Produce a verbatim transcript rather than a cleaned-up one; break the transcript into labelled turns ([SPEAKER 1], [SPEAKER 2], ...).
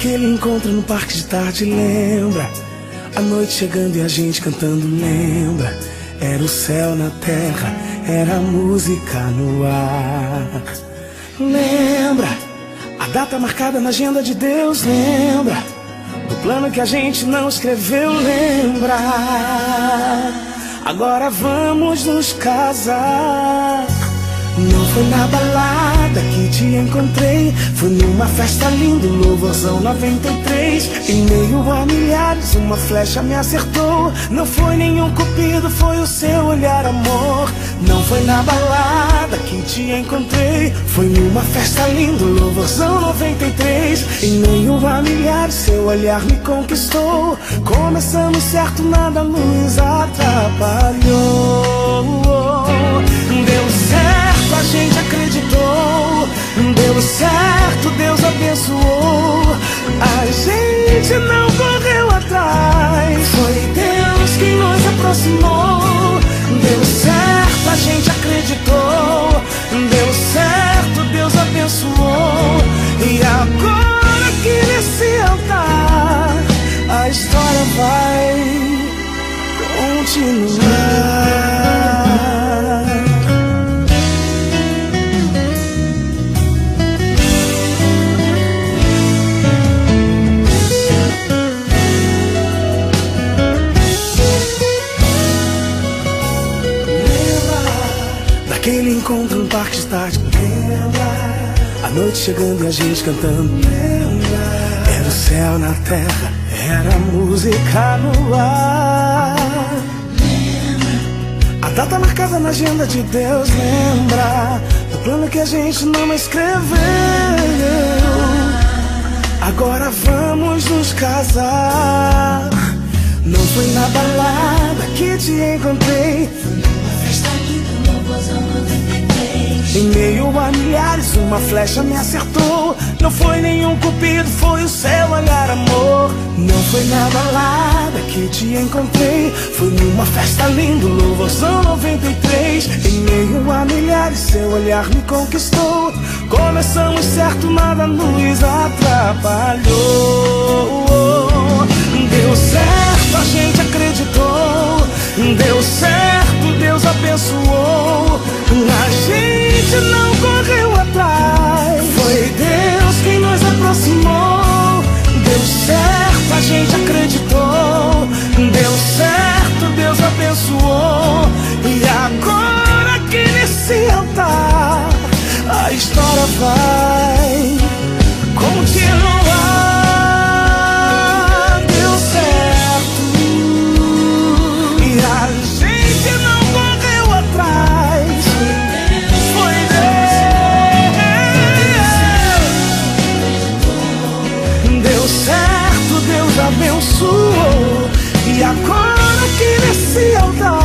[SPEAKER 1] Daquele encontro no parque de tarde, lembra? A noite chegando e a gente cantando, lembra? Era o céu na terra, era a música no ar. Lembra? A data marcada na agenda de Deus, lembra? Do plano que a gente não escreveu, lembra? Agora vamos nos casar. Não foi na balada que te encontrei, foi numa festa linda, louvorzão noventa e três. Em meio a milhares uma flecha me acertou. Não foi nenhum cupido, foi o seu olhar, amor. Não foi na balada que te encontrei, foi numa festa linda, louvorzão noventa e três. Em meio a milhares seu olhar me conquistou. Começamos certo, nada nos atrapalhou. Deu certo, a gente acreditou. Deu certo, Deus abençoou. A gente não correu atrás, foi Deus quem nos aproximou. Deu certo, a gente acreditou. Deu certo, Deus abençoou. E agora aqui nesse altar a história vai continuar. Aquele encontro no parque de tarde, lembra? A noite chegando e a gente cantando, lembra? Era o céu na terra, era a música no ar. Lembra? A data marcada na agenda de Deus, lembra? Do plano que a gente não escreveu. Agora vamos nos casar. Não foi na balada que te encontrei, em meio a milhares uma flecha me acertou. Não foi nenhum cupido, foi o seu olhar, amor. Não foi na balada que te encontrei, foi numa festa linda, louvorzão noventa e três. Em meio a milhares seu olhar me conquistou. Começamos certo, nada nos atrapalhou. Deu certo, a gente acreditou. Deu certo, Deus abençoou. A gente não correu atrás, foi Deus quem nos aproximou. Deu certo, a gente acreditou. Deu certo, Deus abençoou. E agora aqui nesse altar a história vai continuar. Deu certo e a gente não correu atrás, foi Deus. Deu certo, Deus abençoou. E agora aqui nesse altar